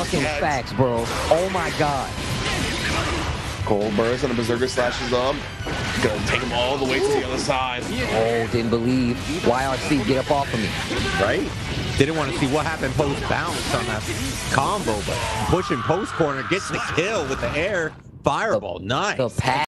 fucking facts, bro. Oh my god. Cold burst and a berserker slashes them. Gonna take them all the way to the other side. Oh, didn't believe. YRC, get up off of me. Right? Didn't want to see what happened post bounce on that combo, but pushing post corner gets the kill with the air fireball. Nice. The pass.